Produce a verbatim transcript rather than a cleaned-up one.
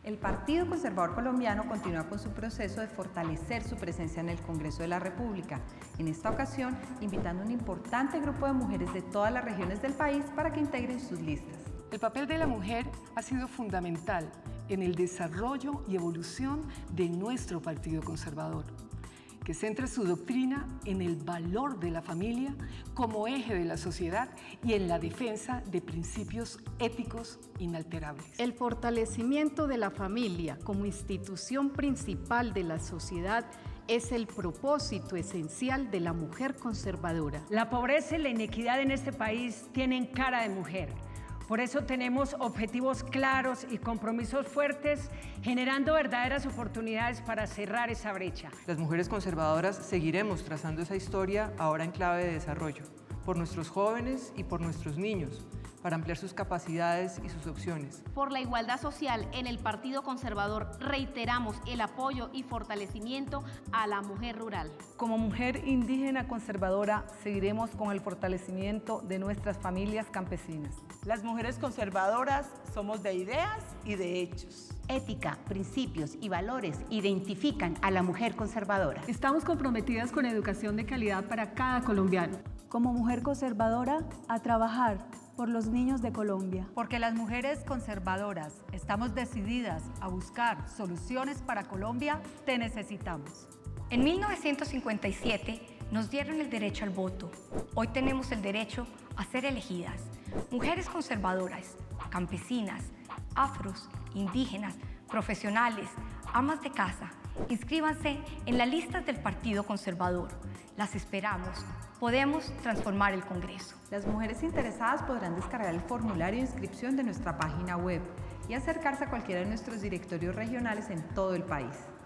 El Partido Conservador Colombiano continúa con su proceso de fortalecer su presencia en el Congreso de la República, en esta ocasión invitando a un importante grupo de mujeres de todas las regiones del país para que integren sus listas. El papel de la mujer ha sido fundamental en el desarrollo y evolución de nuestro Partido Conservador, que centra su doctrina en el valor de la familia como eje de la sociedad y en la defensa de principios éticos inalterables. El fortalecimiento de la familia como institución principal de la sociedad es el propósito esencial de la mujer conservadora. La pobreza y la inequidad en este país tienen cara de mujer. Por eso tenemos objetivos claros y compromisos fuertes, generando verdaderas oportunidades para cerrar esa brecha. Las mujeres conservadoras seguiremos trazando esa historia ahora en clave de desarrollo, por nuestros jóvenes y por nuestros niños, para ampliar sus capacidades y sus opciones. Por la igualdad social en el Partido Conservador reiteramos el apoyo y fortalecimiento a la mujer rural. Como mujer indígena conservadora seguiremos con el fortalecimiento de nuestras familias campesinas. Las mujeres conservadoras somos de ideas y de hechos. Ética, principios y valores identifican a la mujer conservadora. Estamos comprometidas con educación de calidad para cada colombiano. Como mujer conservadora, a trabajar por los niños de Colombia. Porque las mujeres conservadoras estamos decididas a buscar soluciones para Colombia, te necesitamos. En mil novecientos cincuenta y siete nos dieron el derecho al voto. Hoy tenemos el derecho a ser elegidas. Mujeres conservadoras, campesinas, afros, indígenas, profesionales, amas de casa, inscríbanse en las listas del Partido Conservador. Las esperamos. Podemos transformar el Congreso. Las mujeres interesadas podrán descargar el formulario de inscripción de nuestra página web y acercarse a cualquiera de nuestros directorios regionales en todo el país.